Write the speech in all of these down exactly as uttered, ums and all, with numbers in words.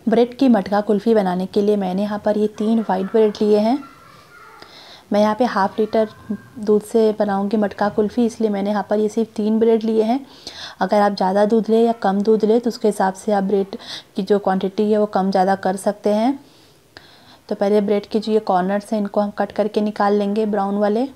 Bread की मटका कुल्फ़ी बनाने के लिए मैंने यहाँ पर ये तीन वाइट ब्रेड लिए हैं। मैं यहाँ पे हाफ़ लीटर दूध से बनाऊँगी मटका कुल्फ़ी, इसलिए मैंने यहाँ पर ये सिर्फ तीन ब्रेड लिए हैं। अगर आप ज़्यादा दूध लें या कम दूध लें तो उसके हिसाब से आप ब्रेड की जो क्वांटिटी है वो कम ज़्यादा कर सकते हैं। तो पहले ब्रेड के जो ये कॉर्नर्स हैं इनको हम कट करके निकाल लेंगे, ब्राउन वाले।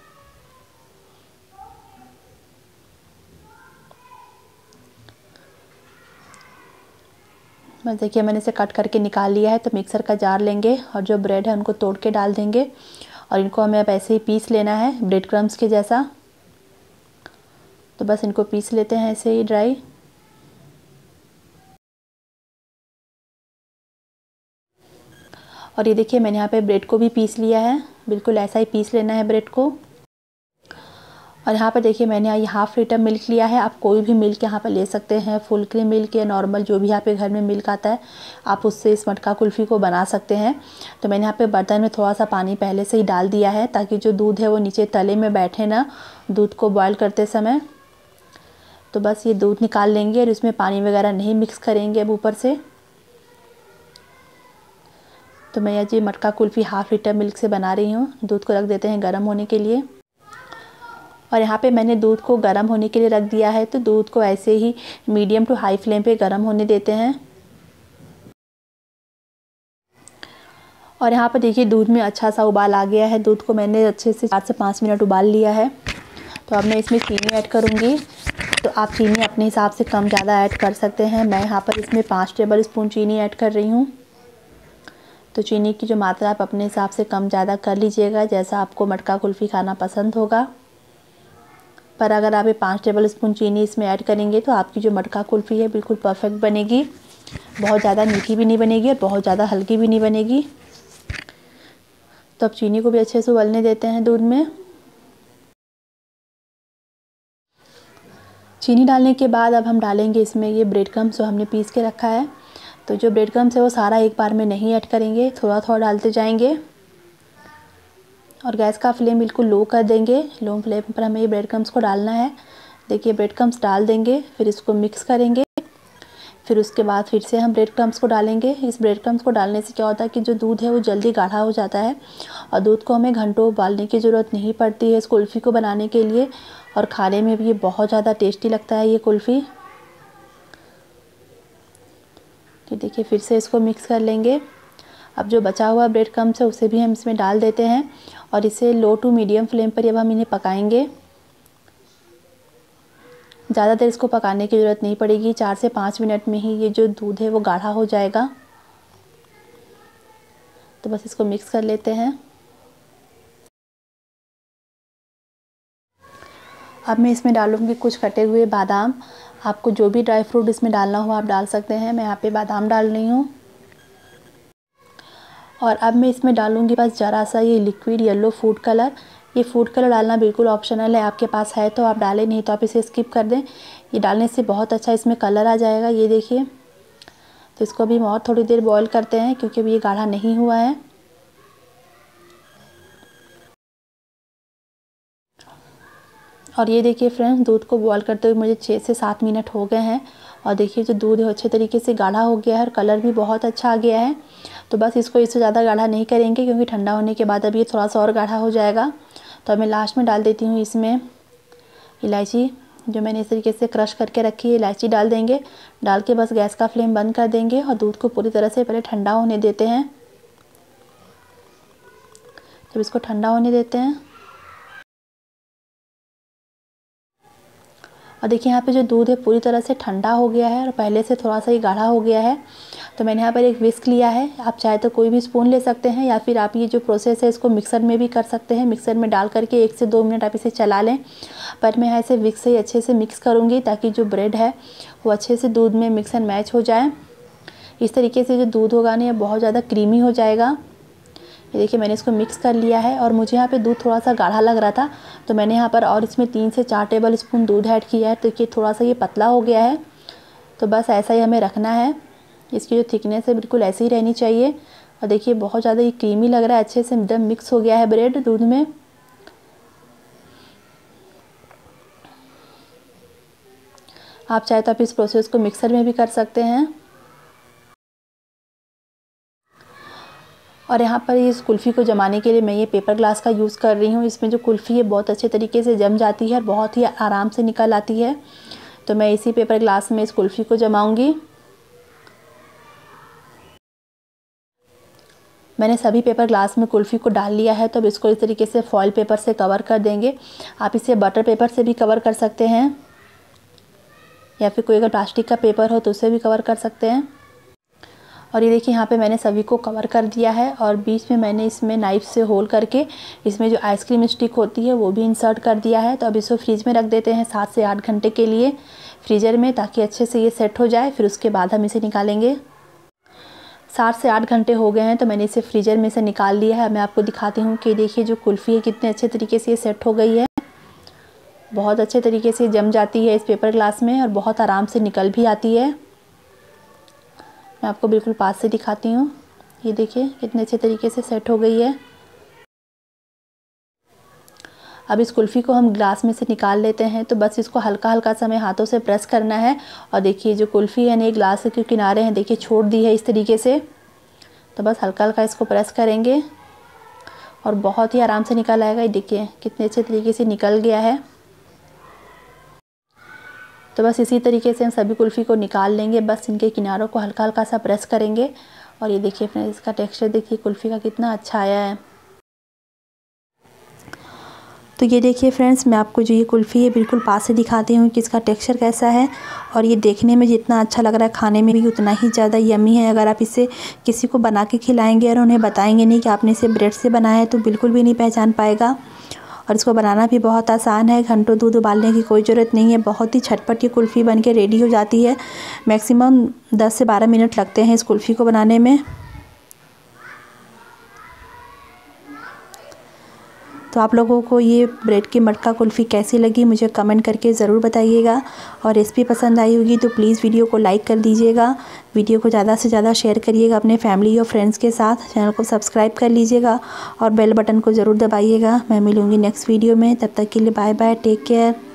बस देखिए मैंने इसे कट करके निकाल लिया है। तो मिक्सर का जार लेंगे और जो ब्रेड है उनको तोड़ के डाल देंगे और इनको हमें अब ऐसे ही पीस लेना है ब्रेड क्रम्स के जैसा। तो बस इनको पीस लेते हैं ऐसे ही ड्राई। और ये देखिए मैंने यहाँ पे ब्रेड को भी पीस लिया है, बिल्कुल ऐसा ही पीस लेना है ब्रेड को। और यहाँ पर देखिए मैंने यहाँ हाफ़ लीटर मिल्क लिया है। आप कोई भी मिल्क यहाँ पर ले सकते हैं, फुल क्रीम मिल्क या नॉर्मल जो भी आपके घर में मिल्क आता है आप उससे इस मटका कुल्फ़ी को बना सकते हैं। तो मैंने यहाँ पे बर्तन में थोड़ा सा पानी पहले से ही डाल दिया है ताकि जो दूध है वो नीचे तले में बैठे ना दूध को बॉयल करते समय। तो बस ये दूध निकाल लेंगे और इसमें पानी वगैरह नहीं मिक्स करेंगे अब ऊपर से। तो मैं ये मटका कुल्फ़ी हाफ़ लीटर मिल्क से बना रही हूँ। दूध को रख देते हैं गर्म होने के लिए। और यहाँ पे मैंने दूध को गर्म होने के लिए रख दिया है। तो दूध को ऐसे ही मीडियम टू हाई फ्लेम पे गर्म होने देते हैं। और यहाँ पर देखिए दूध में अच्छा सा उबाल आ गया है। दूध को मैंने अच्छे से चार से पाँच मिनट उबाल लिया है। तो अब मैं इसमें चीनी ऐड करूँगी। तो आप चीनी अपने हिसाब से कम ज़्यादा ऐड कर सकते हैं। मैं यहाँ पर इसमें पाँच टेबल स्पून चीनी ऐड कर रही हूँ। तो चीनी की जो मात्रा आप अपने हिसाब से कम ज़्यादा कर लीजिएगा, जैसा आपको मटका कुल्फ़ी खाना पसंद होगा। पर अगर आप ये पाँच टेबल स्पून चीनी इसमें ऐड करेंगे तो आपकी जो मटका कुल्फ़ी है बिल्कुल परफेक्ट बनेगी। बहुत ज़्यादा मीठी भी नहीं बनेगी और बहुत ज़्यादा हल्की भी नहीं बनेगी। तो अब चीनी को भी अच्छे से उबलने देते हैं दूध में। चीनी डालने के बाद अब हम डालेंगे इसमें ये ब्रेड क्रम्स जो हमने पीस के रखा है। तो जो ब्रेड क्रम्स है वो सारा एक बार में नहीं ऐड करेंगे, थोड़ा थोड़ा डालते जाएंगे। और गैस का फ्लेम बिल्कुल लो कर देंगे। लो फ्लेम पर हमें ये ब्रेड क्रम्स को डालना है। देखिए ब्रेड क्रम्स डाल देंगे, फिर इसको मिक्स करेंगे। फिर उसके बाद फिर से हम ब्रेड क्रम्स को डालेंगे। इस ब्रेड क्रम्स को डालने से क्या होता है कि जो दूध है वो जल्दी गाढ़ा हो जाता है और दूध को हमें घंटों उबालने की ज़रूरत नहीं पड़ती है इस कुल्फ़ी को बनाने के लिए। और खाने में भी ये बहुत ज़्यादा टेस्टी लगता है ये कुल्फ़ी। तो देखिए फिर से इसको मिक्स कर लेंगे। अब जो बचा हुआ ब्रेड क्रम्स है उसे भी हम इसमें डाल देते हैं और इसे लो टू मीडियम फ्लेम पर अब हम इन्हें पकाएंगे। ज़्यादा देर इसको पकाने की ज़रूरत नहीं पड़ेगी, चार से पाँच मिनट में ही ये जो दूध है वो गाढ़ा हो जाएगा। तो बस इसको मिक्स कर लेते हैं। अब मैं इसमें डालूँगी कुछ कटे हुए बादाम। आपको जो भी ड्राई फ्रूट इसमें डालना हो आप डाल सकते हैं। मैं यहाँ पे बादाम डाल रही हूँ। और अब मैं इसमें डालूँगी बस ज़रा सा ये लिक्विड येलो फूड कलर। ये फूड कलर डालना बिल्कुल ऑप्शनल है, आपके पास है तो आप डालें, नहीं तो आप इसे स्किप कर दें। ये डालने से बहुत अच्छा इसमें कलर आ जाएगा, ये देखिए। तो इसको भी हम और थोड़ी देर बॉईल करते हैं क्योंकि अभी ये गाढ़ा नहीं हुआ है। और ये देखिए फ्रेंड्स, दूध को बॉईल करते हुए मुझे छः से सात मिनट हो गए हैं। और देखिए जो दूध है अच्छे तरीके से गाढ़ा हो गया है और कलर भी बहुत अच्छा आ गया है। तो बस इसको इससे ज़्यादा गाढ़ा नहीं करेंगे क्योंकि ठंडा होने के बाद अब ये थोड़ा सा और गाढ़ा हो जाएगा। तो मैं लास्ट में डाल देती हूँ इसमें इलायची, जो मैंने इस तरीके से क्रश करके रखी है, इलायची डाल देंगे। डाल के बस गैस का फ्लेम बंद कर देंगे और दूध को पूरी तरह से पहले ठंडा होने देते हैं। जब इसको ठंडा होने देते हैं और देखिए यहाँ पे जो दूध है पूरी तरह से ठंडा हो गया है और पहले से थोड़ा सा ही गाढ़ा हो गया है। तो मैंने यहाँ पर एक विस्क लिया है, आप चाहे तो कोई भी स्पून ले सकते हैं या फिर आप ये जो प्रोसेस है इसको मिक्सर में भी कर सकते हैं। मिक्सर में डाल करके एक से दो मिनट आप इसे चला लें। पर मैं यहाँ इसे विस्क से ही अच्छे से मिक्स करूँगी ताकि जो ब्रेड है वो अच्छे से दूध में मिक्स एंड मैच हो जाए। इस तरीके से जो दूध होगा ना ये बहुत ज़्यादा क्रीमी हो जाएगा। ये देखिए मैंने इसको मिक्स कर लिया है और मुझे यहाँ पे दूध थोड़ा सा गाढ़ा लग रहा था तो मैंने यहाँ पर और इसमें तीन से चार टेबल स्पून दूध ऐड किया है। तो देखिए थोड़ा सा ये पतला हो गया है। तो बस ऐसा ही हमें रखना है। इसकी जो थिकनेस है बिल्कुल ऐसी ही रहनी चाहिए। और देखिए बहुत ज़्यादा ये क्रीमी लग रहा है, अच्छे से एकदम मिक्स हो गया है ब्रेड दूध में। आप चाहे तो आप इस प्रोसेस को मिक्सर में भी कर सकते हैं। और यहाँ पर इस कुल्फ़ी को जमाने के लिए मैं ये पेपर ग्लास का यूज़ कर रही हूँ। इसमें जो कुल्फ़ी है बहुत अच्छे तरीके से जम जाती है और बहुत ही आराम से निकल आती है। तो मैं इसी पेपर ग्लास में इस कुल्फ़ी को जमाऊँगी। मैंने सभी पेपर ग्लास में कुल्फ़ी को डाल लिया है। तो अब इसको इस तरीके से फॉइल पेपर से कवर कर देंगे। आप इसे बटर पेपर से भी कवर कर सकते हैं, या फिर कोई अगर प्लास्टिक का पेपर हो तो उसे भी कवर कर सकते हैं। और ये देखिए यहाँ पे मैंने सभी को कवर कर दिया है और बीच में मैंने इसमें नाइफ़ से होल करके इसमें जो आइसक्रीम स्टिक होती है वो भी इंसर्ट कर दिया है। तो अब इसको फ्रिज में रख देते हैं सात से आठ घंटे के लिए फ्रीज़र में, ताकि अच्छे से ये सेट हो जाए। फिर उसके बाद हम इसे निकालेंगे। सात से आठ घंटे हो गए हैं तो मैंने इसे फ्रीज़र में से निकाल लिया है। मैं आपको दिखाती हूँ कि देखिए जो कुल्फ़ी है कितने अच्छे तरीके से ये सेट हो गई है। बहुत अच्छे तरीके से जम जाती है इस पेपर ग्लास में और बहुत आराम से निकल भी आती है। मैं आपको बिल्कुल पास से दिखाती हूँ। ये देखिए कितने अच्छे तरीके से सेट हो गई है। अब इस कुल्फ़ी को हम ग्लास में से निकाल लेते हैं। तो बस इसको हल्का हल्का सा हमें हाथों से प्रेस करना है। और देखिए जो कुल्फ़ी है ना, ग्लास के किनारे हैं देखिए छोड़ दी है इस तरीके से। तो बस हल्का हल्का इसको प्रेस करेंगे और बहुत ही आराम से निकल आएगा। ये देखिए कितने अच्छे तरीके से निकल गया है। तो बस इसी तरीके से हम सभी कुल्फ़ी को निकाल लेंगे। बस इनके किनारों को हल्का हल्का सा प्रेस करेंगे। और ये देखिए फ्रेंड्स, इसका टेक्सचर देखिए कुल्फ़ी का कितना अच्छा आया है। तो ये देखिए फ्रेंड्स, मैं आपको जो ये कुल्फ़ी है बिल्कुल पास से दिखाती हूँ कि इसका टेक्सचर कैसा है। और ये देखने में जितना अच्छा लग रहा है, खाने में भी उतना ही ज़्यादा यम्मी है। अगर आप इसे किसी को बना के खिलाएंगे और उन्हें बताएंगे नहीं कि आपने इसे ब्रेड से बनाया है, तो बिल्कुल भी नहीं पहचान पाएगा। और इसको बनाना भी बहुत आसान है। घंटों दूध उबालने की कोई ज़रूरत नहीं है। बहुत ही झटपट ये कुल्फ़ी बन के रेडी हो जाती है। मैक्सिमम दस से बारह मिनट लगते हैं इस कुल्फ़ी को बनाने में। तो आप लोगों को ये ब्रेड की मटका कुल्फ़ी कैसी लगी मुझे कमेंट करके ज़रूर बताइएगा। और रेसिपी पसंद आई होगी तो प्लीज़ वीडियो को लाइक कर दीजिएगा। वीडियो को ज़्यादा से ज़्यादा शेयर करिएगा अपने फैमिली और फ्रेंड्स के साथ। चैनल को सब्सक्राइब कर लीजिएगा और बेल बटन को ज़रूर दबाइएगा। मैं मिलूँगी नेक्स्ट वीडियो में। तब तक के लिए बाय बाय, टेक केयर।